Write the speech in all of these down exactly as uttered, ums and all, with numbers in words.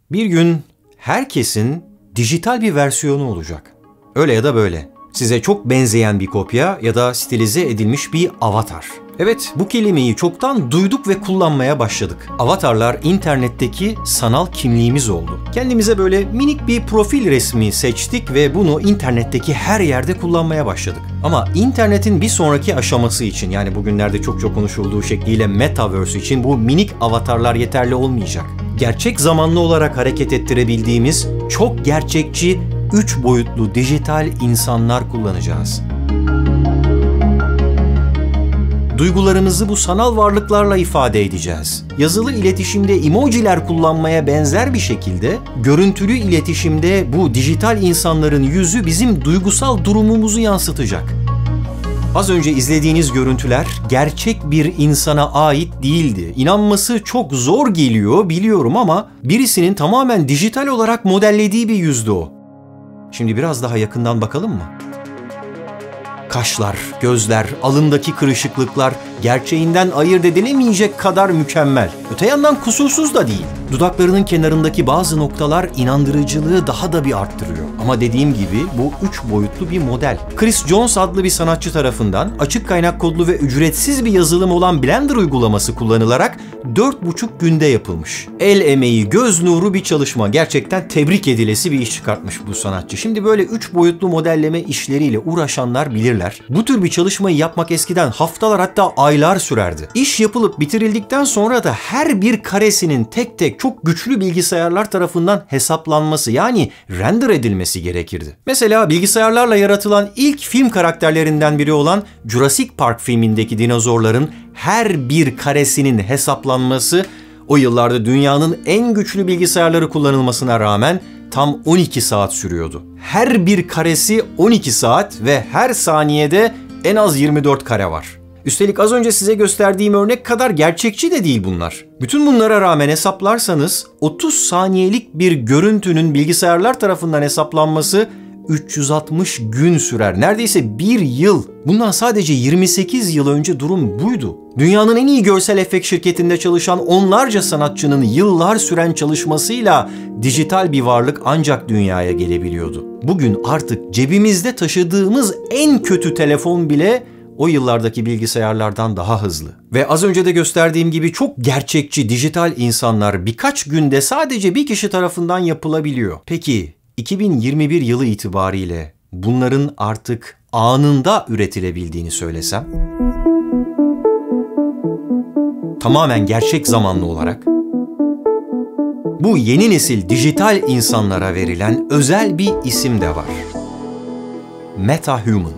Bir gün herkesin dijital bir versiyonu olacak. Öyle ya da böyle. Size çok benzeyen bir kopya ya da stilize edilmiş bir avatar. Evet, bu kelimeyi çoktan duyduk ve kullanmaya başladık. Avatarlar internetteki sanal kimliğimiz oldu. Kendimize böyle minik bir profil resmi seçtik ve bunu internetteki her yerde kullanmaya başladık. Ama internetin bir sonraki aşaması için, yani bugünlerde çok çok konuşulduğu şekliyle Metaverse için bu minik avatarlar yeterli olmayacak. Gerçek zamanlı olarak hareket ettirebildiğimiz çok gerçekçi, üç boyutlu dijital insanlar kullanacağız. Duygularımızı bu sanal varlıklarla ifade edeceğiz. Yazılı iletişimde emojiler kullanmaya benzer bir şekilde, görüntülü iletişimde bu dijital insanların yüzü bizim duygusal durumumuzu yansıtacak. Az önce izlediğiniz görüntüler gerçek bir insana ait değildi. İnanması çok zor geliyor biliyorum ama birisinin tamamen dijital olarak modellediği bir yüzdü o. Şimdi biraz daha yakından bakalım mı? Kaşlar, gözler, alındaki kırışıklıklar gerçeğinden ayırt edilemeyecek kadar mükemmel. Öte yandan kusursuz da değil. Dudaklarının kenarındaki bazı noktalar inandırıcılığı daha da bir arttırıyor. Ama dediğim gibi bu üç boyutlu bir model. Chris Jones adlı bir sanatçı tarafından açık kaynak kodlu ve ücretsiz bir yazılım olan Blender uygulaması kullanılarak dört buçuk günde yapılmış. El emeği, göz nuru bir çalışma. Gerçekten tebrik edilesi bir iş çıkartmış bu sanatçı. Şimdi böyle üç boyutlu modelleme işleriyle uğraşanlar bilirler. Bu tür bir çalışmayı yapmak eskiden haftalar hatta aylar sürerdi. İş yapılıp bitirildikten sonra da her bir karesinin tek tek çok güçlü bilgisayarlar tarafından hesaplanması, yani render edilmesi gerekirdi. Mesela bilgisayarlarla yaratılan ilk film karakterlerinden biri olan Jurassic Park filmindeki dinozorların her bir karesinin hesaplanması o yıllarda dünyanın en güçlü bilgisayarları kullanılmasına rağmen tam on iki saat sürüyordu. Her bir karesi on iki saat ve her saniyede en az yirmi dört kare var. Üstelik az önce size gösterdiğim örnek kadar gerçekçi de değil bunlar. Bütün bunlara rağmen hesaplarsanız otuz saniyelik bir görüntünün bilgisayarlar tarafından hesaplanması üç yüz altmış gün sürer. Neredeyse bir yıl. Bundan sadece yirmi sekiz yıl önce durum buydu. Dünyanın en iyi görsel efekt şirketinde çalışan onlarca sanatçının yıllar süren çalışmasıyla dijital bir varlık ancak dünyaya gelebiliyordu. Bugün artık cebimizde taşıdığımız en kötü telefon bile o yıllardaki bilgisayarlardan daha hızlı. Ve az önce de gösterdiğim gibi çok gerçekçi dijital insanlar birkaç günde sadece bir kişi tarafından yapılabiliyor. Peki iki bin yirmi bir yılı itibariyle bunların artık anında üretilebildiğini söylesem? Tamamen gerçek zamanlı olarak. Bu yeni nesil dijital insanlara verilen özel bir isim de var. Metahuman.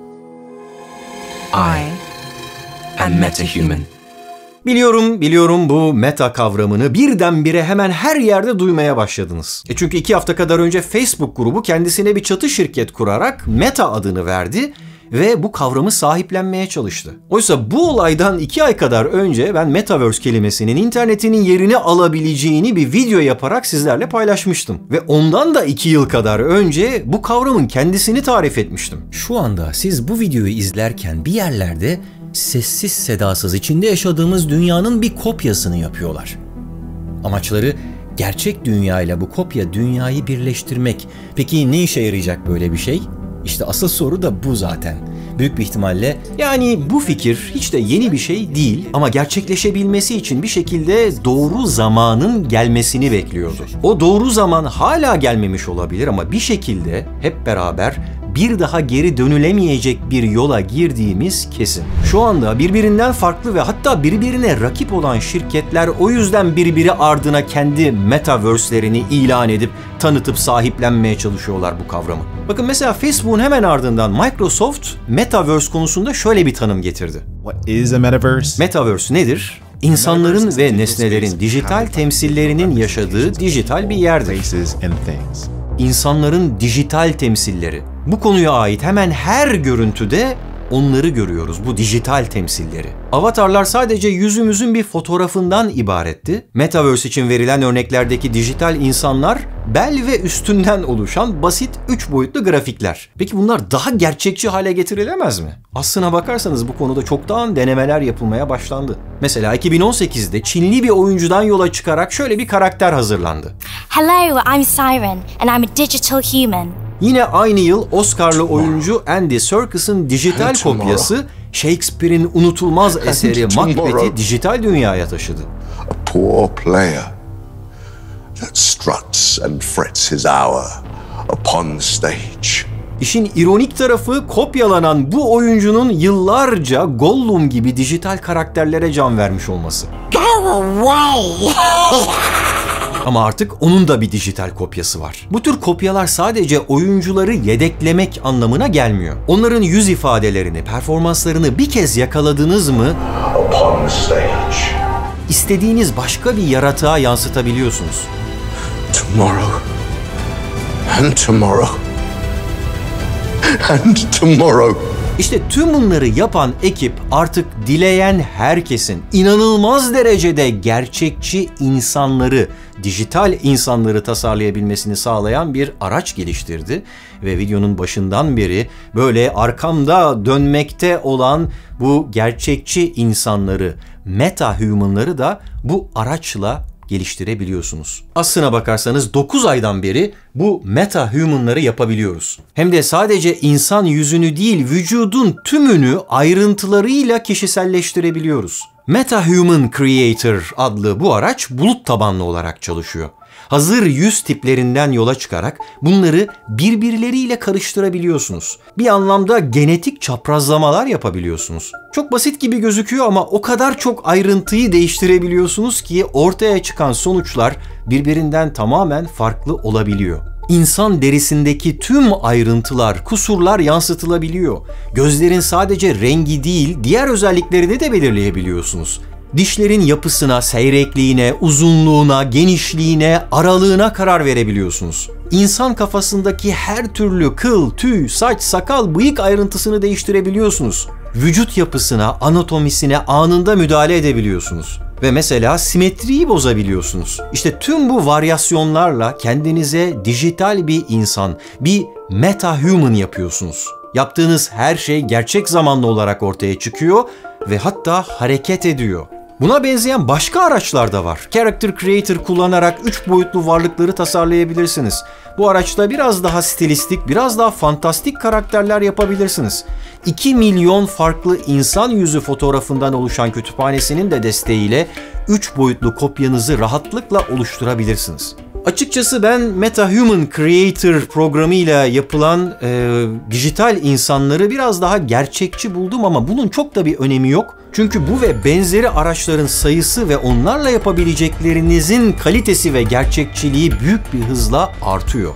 I am Metahuman. Biliyorum, biliyorum bu meta kavramını birdenbire hemen her yerde duymaya başladınız. E çünkü iki hafta kadar önce Facebook grubu kendisine bir çatı şirket kurarak Meta adını verdi ve bu kavramı sahiplenmeye çalıştı. Oysa bu olaydan iki ay kadar önce ben Metaverse kelimesinin internetinin yerini alabileceğini bir video yaparak sizlerle paylaşmıştım. Ve ondan da iki yıl kadar önce bu kavramın kendisini tarif etmiştim. Şu anda siz bu videoyu izlerken bir yerlerde sessiz sedasız içinde yaşadığımız dünyanın bir kopyasını yapıyorlar. Amaçları gerçek dünyayla bu kopya dünyayı birleştirmek. Peki ne işe yarayacak böyle bir şey? İşte asıl soru da bu zaten. Büyük bir ihtimalle yani bu fikir hiç de yeni bir şey değil ama gerçekleşebilmesi için bir şekilde doğru zamanın gelmesini bekliyordu. O doğru zaman hala gelmemiş olabilir ama bir şekilde hep beraber bir daha geri dönülemeyecek bir yola girdiğimiz kesin. Şu anda birbirinden farklı ve hatta birbirine rakip olan şirketler o yüzden birbiri ardına kendi metaverse'lerini ilan edip tanıtıp sahiplenmeye çalışıyorlar bu kavramı. Bakın mesela Facebook'un hemen ardından Microsoft Metaverse konusunda şöyle bir tanım getirdi. What is a metaverse? Metaverse nedir? İnsanların ve nesnelerin dijital temsillerinin yaşadığı dijital bir yerdir. İnsanların dijital temsilleri. Bu konuya ait hemen her görüntüde onları görüyoruz, bu dijital temsilleri. Avatarlar sadece yüzümüzün bir fotoğrafından ibaretti. Metaverse için verilen örneklerdeki dijital insanlar bel ve üstünden oluşan basit üç boyutlu grafikler. Peki bunlar daha gerçekçi hale getirilemez mi? Aslına bakarsanız bu konuda çoktan denemeler yapılmaya başlandı. Mesela iki bin on sekizde Çinli bir oyuncudan yola çıkarak şöyle bir karakter hazırlandı. Hello, I'm Siren and I'm a digital human. Yine aynı yıl Oscar'lı oyuncu Andy Serkis'in dijital kopyası Shakespeare'in unutulmaz eseri Macbeth'i dijital dünyaya taşıdı. A poor player that struts and frets his hour upon the stage. İşin ironik tarafı kopyalanan bu oyuncunun yıllarca Gollum gibi dijital karakterlere can vermiş olması. Go away! Ama artık onun da bir dijital kopyası var. Bu tür kopyalar sadece oyuncuları yedeklemek anlamına gelmiyor. Onların yüz ifadelerini, performanslarını bir kez yakaladınız mı, Upon the stage. istediğiniz başka bir yaratığa yansıtabiliyorsunuz. Tomorrow. And tomorrow. And tomorrow. İşte tüm bunları yapan ekip artık dileyen herkesin inanılmaz derecede gerçekçi insanları, dijital insanları tasarlayabilmesini sağlayan bir araç geliştirdi. Ve videonun başından beri böyle arkamda dönmekte olan bu gerçekçi insanları, meta-human'ları da bu araçla geliştirebiliyorsunuz. Aslına bakarsanız dokuz aydan beri bu meta-human'ları yapabiliyoruz. Hem de sadece insan yüzünü değil, vücudun tümünü ayrıntılarıyla kişiselleştirebiliyoruz. Meta-Human Creator adlı bu araç bulut tabanlı olarak çalışıyor. Hazır yüz tiplerinden yola çıkarak bunları birbirleriyle karıştırabiliyorsunuz. Bir anlamda genetik çaprazlamalar yapabiliyorsunuz. Çok basit gibi gözüküyor ama o kadar çok ayrıntıyı değiştirebiliyorsunuz ki ortaya çıkan sonuçlar birbirinden tamamen farklı olabiliyor. İnsan derisindeki tüm ayrıntılar, kusurlar yansıtılabiliyor. Gözlerin sadece rengi değil, diğer özelliklerini de belirleyebiliyorsunuz. Dişlerin yapısına, seyrekliğine, uzunluğuna, genişliğine, aralığına karar verebiliyorsunuz. İnsan kafasındaki her türlü kıl, tüy, saç, sakal, bıyık ayrıntısını değiştirebiliyorsunuz. Vücut yapısına, anatomisine anında müdahale edebiliyorsunuz. Ve mesela simetriyi bozabiliyorsunuz. İşte tüm bu varyasyonlarla kendinize dijital bir insan, bir meta-human yapıyorsunuz. Yaptığınız her şey gerçek zamanlı olarak ortaya çıkıyor ve hatta hareket ediyor. Buna benzeyen başka araçlar da var. Character Creator kullanarak üç boyutlu varlıkları tasarlayabilirsiniz. Bu araçta biraz daha stilistik, biraz daha fantastik karakterler yapabilirsiniz. iki milyon farklı insan yüzü fotoğrafından oluşan kütüphanesinin de desteğiyle üç boyutlu kopyanızı rahatlıkla oluşturabilirsiniz. Açıkçası ben Meta-Human Creator programıyla yapılan e, dijital insanları biraz daha gerçekçi buldum ama bunun çok da bir önemi yok. Çünkü bu ve benzeri araçların sayısı ve onlarla yapabileceklerinizin kalitesi ve gerçekçiliği büyük bir hızla artıyor.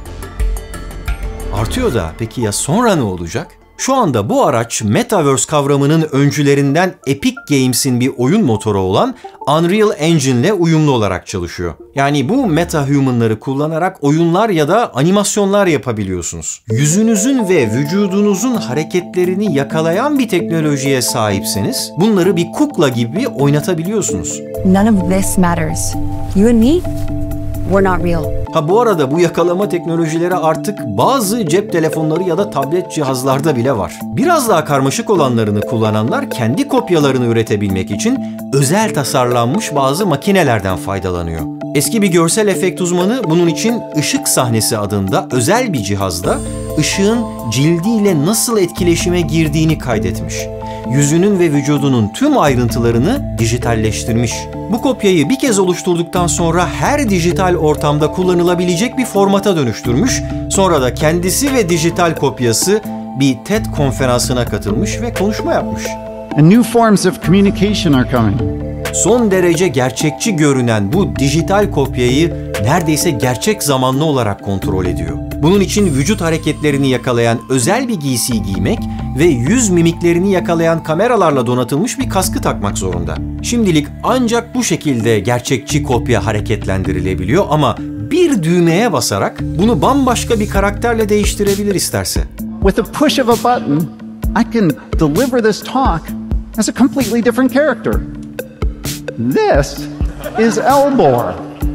Artıyor da peki ya sonra ne olacak? Şu anda bu araç Metaverse kavramının öncülerinden Epic Games'in bir oyun motoru olan Unreal Engine ile uyumlu olarak çalışıyor. Yani bu meta-human'ları kullanarak oyunlar ya da animasyonlar yapabiliyorsunuz. Yüzünüzün ve vücudunuzun hareketlerini yakalayan bir teknolojiye sahipseniz bunları bir kukla gibi oynatabiliyorsunuz. None of this matters. You and me, we're not real. Ha bu arada bu yakalama teknolojileri artık bazı cep telefonları ya da tablet cihazlarda bile var. Biraz daha karmaşık olanlarını kullananlar kendi kopyalarını üretebilmek için özel tasarlanmış bazı makinelerden faydalanıyor. Eski bir görsel efekt uzmanı bunun için ışık sahnesi adında özel bir cihazda ışığın cildiyle nasıl etkileşime girdiğini kaydetmiş. Yüzünün ve vücudunun tüm ayrıntılarını dijitalleştirmiş. Bu kopyayı bir kez oluşturduktan sonra her dijital ortamda kullanılabilecek bir formata dönüştürmüş. Sonra da kendisi ve dijital kopyası bir TED konferansına katılmış ve konuşma yapmış. And new forms of communication are coming. Son derece gerçekçi görünen bu dijital kopyayı neredeyse gerçek zamanlı olarak kontrol ediyor. Bunun için vücut hareketlerini yakalayan özel bir giysiyi giymek ve yüz mimiklerini yakalayan kameralarla donatılmış bir kaskı takmak zorunda. Şimdilik ancak bu şekilde gerçekçi kopya hareketlendirilebiliyor ama bir düğmeye basarak bunu bambaşka bir karakterle değiştirebilir isterse. With a push of a button, I can deliver this talk as a completely different character. This is Elbor.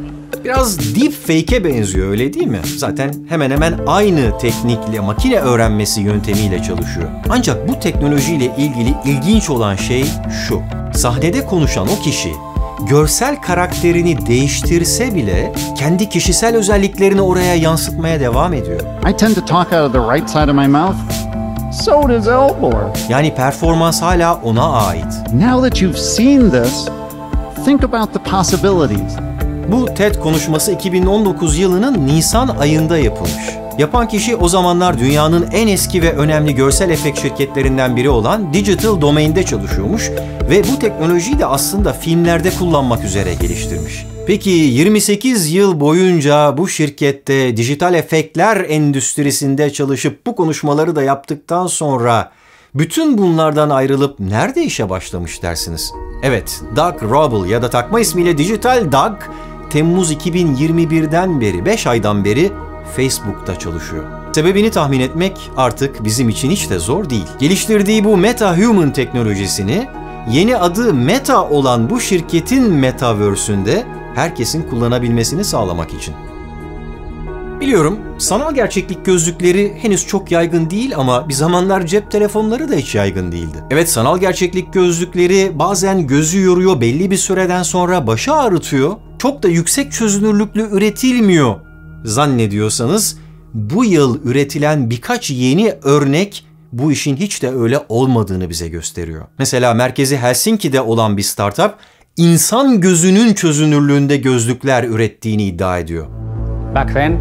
Biraz deepfake'e benziyor, öyle değil mi? Zaten hemen hemen aynı teknikle, makine öğrenmesi yöntemiyle çalışıyor. Ancak bu teknolojiyle ilgili ilginç olan şey şu: sahnede konuşan o kişi görsel karakterini değiştirse bile kendi kişisel özelliklerini oraya yansıtmaya devam ediyor. I tend to talk out of the right side of my mouth. So does Elmore. Yani performans hala ona ait. Now that you've seen this, think about the possibilities. Bu TED konuşması iki bin on dokuz yılının Nisan ayında yapılmış. Yapan kişi o zamanlar dünyanın en eski ve önemli görsel efekt şirketlerinden biri olan Digital Domain'de çalışıyormuş ve bu teknolojiyi de aslında filmlerde kullanmak üzere geliştirmiş. Peki yirmi sekiz yıl boyunca bu şirkette dijital efektler endüstrisinde çalışıp bu konuşmaları da yaptıktan sonra bütün bunlardan ayrılıp nerede işe başlamış dersiniz? Evet, Doug Roble ya da takma ismiyle Digital Doug, Temmuz iki bin yirmi birden beri, beş aydan beri Facebook'ta çalışıyor. Sebebini tahmin etmek artık bizim için hiç de zor değil. Geliştirdiği bu MetaHuman teknolojisini yeni adı Meta olan bu şirketin Metaverse'ünde herkesin kullanabilmesini sağlamak için. Biliyorum, sanal gerçeklik gözlükleri henüz çok yaygın değil ama bir zamanlar cep telefonları da hiç yaygın değildi. Evet, sanal gerçeklik gözlükleri bazen gözü yoruyor, belli bir süreden sonra başı ağrıtıyor, çok da yüksek çözünürlüklü üretilmiyor zannediyorsanız, bu yıl üretilen birkaç yeni örnek bu işin hiç de öyle olmadığını bize gösteriyor. Mesela merkezi Helsinki'de olan bir startup, insan gözünün çözünürlüğünde gözlükler ürettiğini iddia ediyor. Back then,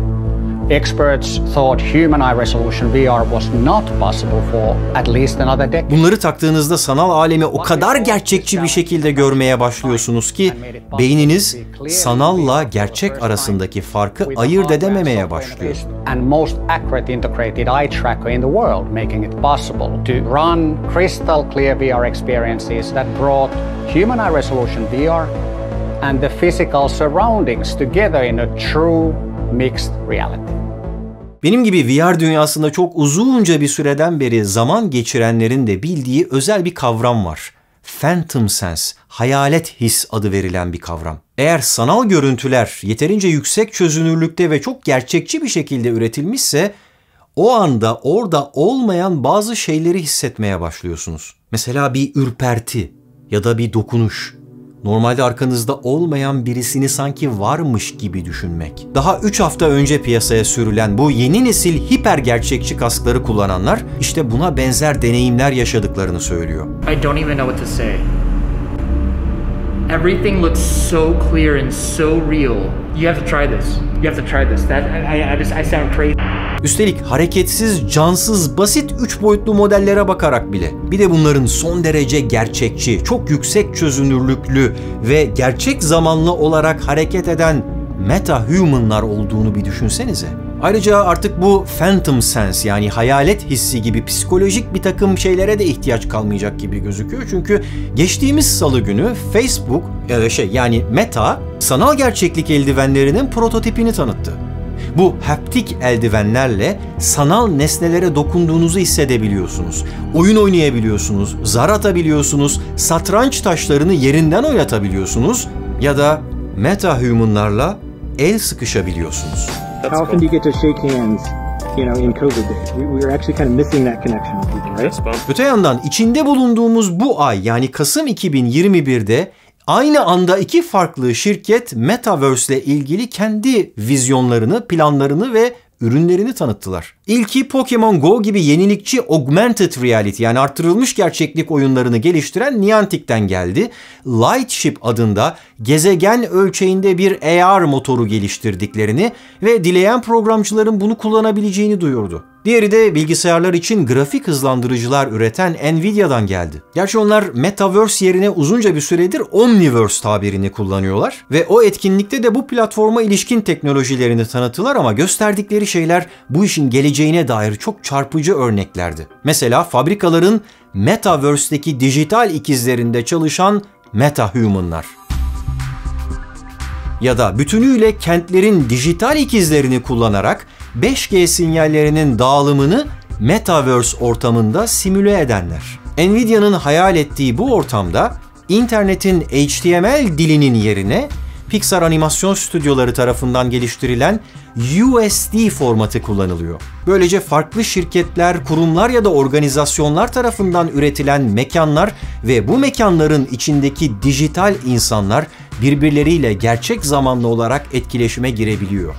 experts thought human eye resolution V R was not possible for at least another decade. Bunları taktığınızda sanal alemi o kadar gerçekçi bir şekilde görmeye başlıyorsunuz ki beyniniz sanalla gerçek arasındaki farkı ayırt edememeye başlıyor. And most accurate integrated eye tracker in the world, making it possible to run crystal clear V R experiences that brought human eye resolution V R and the physical surroundings together in a true mixed reality. Benim gibi V R dünyasında çok uzunca bir süreden beri zaman geçirenlerin de bildiği özel bir kavram var. Phantom Sense, hayalet his adı verilen bir kavram. Eğer sanal görüntüler yeterince yüksek çözünürlükte ve çok gerçekçi bir şekilde üretilmişse, o anda orada olmayan bazı şeyleri hissetmeye başlıyorsunuz. Mesela bir ürperti ya da bir dokunuş. Normalde arkanızda olmayan birisini sanki varmış gibi düşünmek. Daha üç hafta önce piyasaya sürülen bu yeni nesil hiper gerçekçi kaskları kullananlar işte buna benzer deneyimler yaşadıklarını söylüyor. I don't even know what to say. Everything looks so clear and so real. You have to try this. You have to try this. That I, I just I sound crazy. Üstelik hareketsiz, cansız, basit üç boyutlu modellere bakarak bile. Bir de bunların son derece gerçekçi, çok yüksek çözünürlüklü ve gerçek zamanlı olarak hareket eden metahumanlar olduğunu bir düşünsenize. Ayrıca artık bu phantom sense yani hayalet hissi gibi psikolojik bir takım şeylere de ihtiyaç kalmayacak gibi gözüküyor. Çünkü geçtiğimiz salı günü Facebook ya şey yani Meta sanal gerçeklik eldivenlerinin prototipini tanıttı. Bu haptik eldivenlerle sanal nesnelere dokunduğunuzu hissedebiliyorsunuz. Oyun oynayabiliyorsunuz, zar atabiliyorsunuz, satranç taşlarını yerinden oynatabiliyorsunuz ya da metahumanlarla el sıkışabiliyorsunuz. How often do you get to shake hands, you know, in COVID days? We, we were actually kind of missing that connection with people, right? Öte yandan içinde bulunduğumuz bu ay yani Kasım iki bin yirmi birde aynı anda iki farklı şirket Metaverse ile ilgili kendi vizyonlarını, planlarını ve ürünlerini tanıttılar. İlki Pokemon Go gibi yenilikçi augmented reality yani artırılmış gerçeklik oyunlarını geliştiren Niantic'ten geldi. Lightship adında gezegen ölçeğinde bir A R motoru geliştirdiklerini ve dileyen programcıların bunu kullanabileceğini duyurdu. Diğeri de bilgisayarlar için grafik hızlandırıcılar üreten Nvidia'dan geldi. Gerçi onlar Metaverse yerine uzunca bir süredir Omniverse tabirini kullanıyorlar ve o etkinlikte de bu platforma ilişkin teknolojilerini tanıttılar ama gösterdikleri şeyler bu işin geleceğine dair çok çarpıcı örneklerdi. Mesela fabrikaların Metaverse'deki dijital ikizlerinde çalışan metahumanlar. Ya da bütünüyle kentlerin dijital ikizlerini kullanarak beş G sinyallerinin dağılımını Metaverse ortamında simüle edenler. Nvidia'nın hayal ettiği bu ortamda internetin H T M L dilinin yerine Pixar animasyon stüdyoları tarafından geliştirilen U S D formatı kullanılıyor. Böylece farklı şirketler, kurumlar ya da organizasyonlar tarafından üretilen mekanlar ve bu mekanların içindeki dijital insanlar birbirleriyle gerçek zamanlı olarak etkileşime girebiliyor.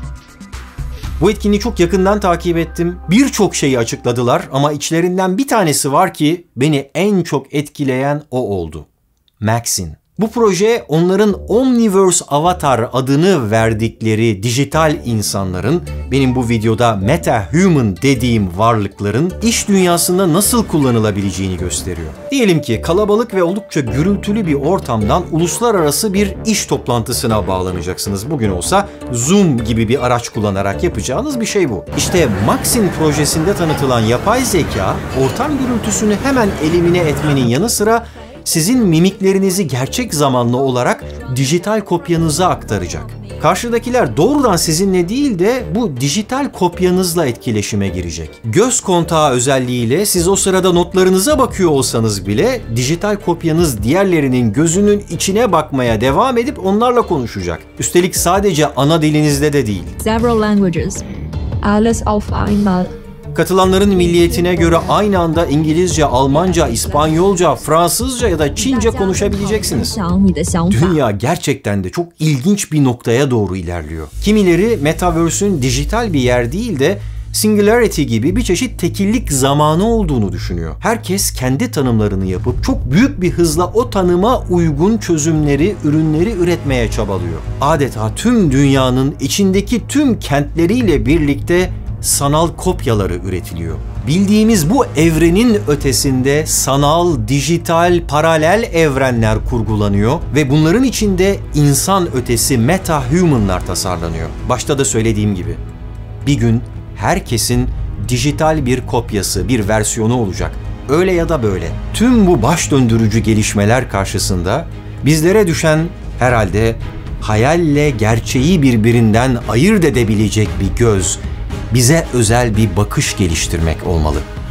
Bu etkinliği çok yakından takip ettim. Birçok şeyi açıkladılar ama içlerinden bir tanesi var ki beni en çok etkileyen o oldu. Maxine. Bu proje onların Omniverse Avatar adını verdikleri dijital insanların, benim bu videoda meta-human dediğim varlıkların iş dünyasında nasıl kullanılabileceğini gösteriyor. Diyelim ki kalabalık ve oldukça gürültülü bir ortamdan uluslararası bir iş toplantısına bağlanacaksınız. Bugün olsa Zoom gibi bir araç kullanarak yapacağınız bir şey bu. İşte Maxine projesinde tanıtılan yapay zeka, ortam gürültüsünü hemen elimine etmenin yanı sıra sizin mimiklerinizi gerçek zamanlı olarak dijital kopyanıza aktaracak. Karşıdakiler doğrudan sizinle değil de bu dijital kopyanızla etkileşime girecek. Göz kontağı özelliğiyle siz o sırada notlarınıza bakıyor olsanız bile dijital kopyanız diğerlerinin gözünün içine bakmaya devam edip onlarla konuşacak. Üstelik sadece ana dilinizde de değil. Several languages. Alles auf einmal. Katılanların milliyetine göre aynı anda İngilizce, Almanca, İspanyolca, Fransızca ya da Çince konuşabileceksiniz. Dünya gerçekten de çok ilginç bir noktaya doğru ilerliyor. Kimileri Metaverse'ün dijital bir yer değil de Singularity gibi bir çeşit tekillik zamanı olduğunu düşünüyor. Herkes kendi tanımlarını yapıp çok büyük bir hızla o tanıma uygun çözümleri, ürünleri üretmeye çabalıyor. Adeta tüm dünyanın içindeki tüm kentleriyle birlikte sanal kopyaları üretiliyor. Bildiğimiz bu evrenin ötesinde sanal, dijital, paralel evrenler kurgulanıyor ve bunların içinde insan ötesi meta-humanlar tasarlanıyor. Başta da söylediğim gibi, bir gün herkesin dijital bir kopyası, bir versiyonu olacak. Öyle ya da böyle. Tüm bu baş döndürücü gelişmeler karşısında bizlere düşen herhalde hayalle gerçeği birbirinden ayırt edebilecek bir göz, bize özel bir bakış geliştirmek olmalı.